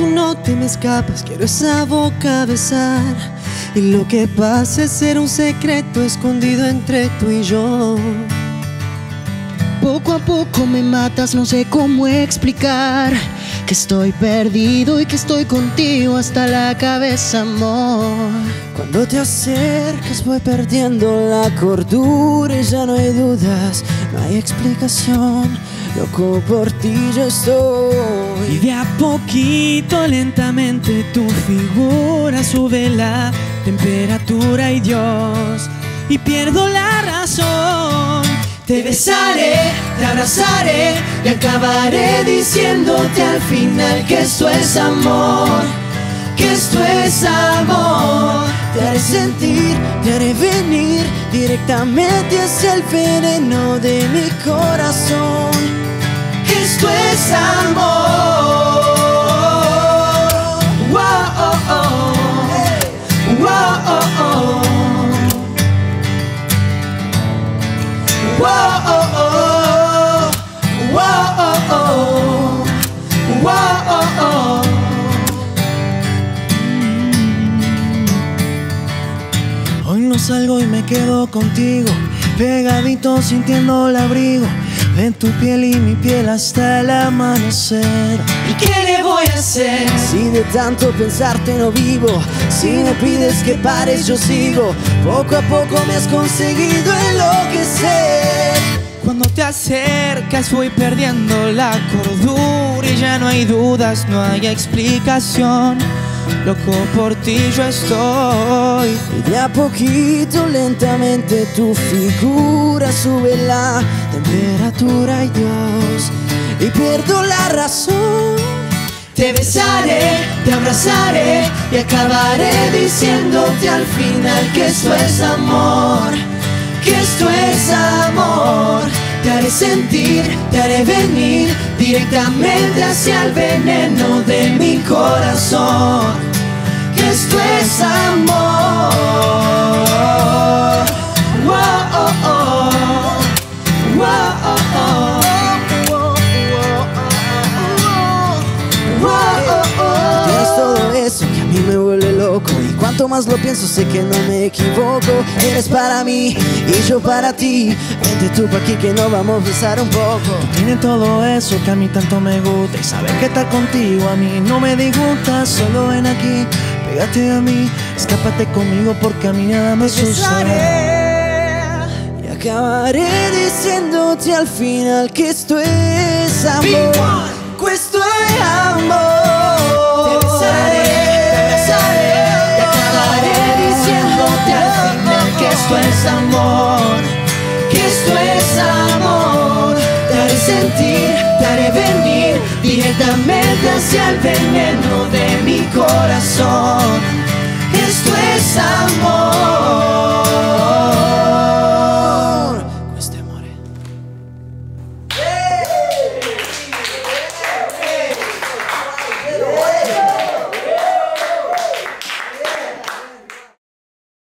tú no te me escapas, quiero esa boca besar. Y lo que pasa es ser un secreto escondido entre tú y yo. Poco a poco me matas, no sé cómo explicar que estoy perdido y que estoy contigo hasta la cabeza, amor. Cuando te acercas voy perdiendo la cordura y ya no hay dudas, no hay explicación. Loco por ti yo estoy. Y de a poquito, lentamente, tu figura sube la temperatura, y Dios, y pierdo la razón. Te besaré, te abrazaré y acabaré diciéndote al final que esto es amor, que esto es amor. Te haré sentir, te haré venir directamente hacia el veneno de mi corazón. Esto es amor. Wow, oh, oh. Wow, oh, oh. Wow, oh, oh. Wow, oh, oh. Wow, oh, oh. Hoy no salgo y me quedo contigo, pegadito sintiendo el abrigo de tu piel y mi piel hasta el amanecer. ¿Y qué le voy a hacer? Si de tanto pensarte no vivo, si me pides que pares yo sigo. Poco a poco me has conseguido enloquecer. Cuando te acercas voy perdiendo la cordura y ya no hay dudas, no hay explicación. Loco por ti yo estoy. Y de a poquito, lentamente, tu figura sube la temperatura, y Dios, y pierdo la razón. Te besaré, te abrazaré y acabaré diciéndote al final que esto es amor, que esto es amor. Te haré sentir, te haré venir directamente hacia el veneno de mi corazón. Que esto es amor. Wow, oh, oh. Wow, oh, oh. Wow, oh, oh. Tienes todo eso que a mí me vuelve loco, y cuanto más lo pienso sé que no me equivoco. Eres para mí y yo para ti. Vente tú pa' aquí que nos vamos a besar un poco. Tiene todo eso que a mí tanto me gusta, y saber que estar contigo a mí no me disgusta. Solo ven aquí, pégate a mí, escápate conmigo porque a mí nada me sucede. Y acabaré diciéndote al final que esto es amor, que esto es amor. Te besaré, te abrazaré y acabaré diciéndote al final que esto es amor, que esto es amor. Te haré sentir, te haré venir directamente hacia el veneno de mi corazón. Esto es amor.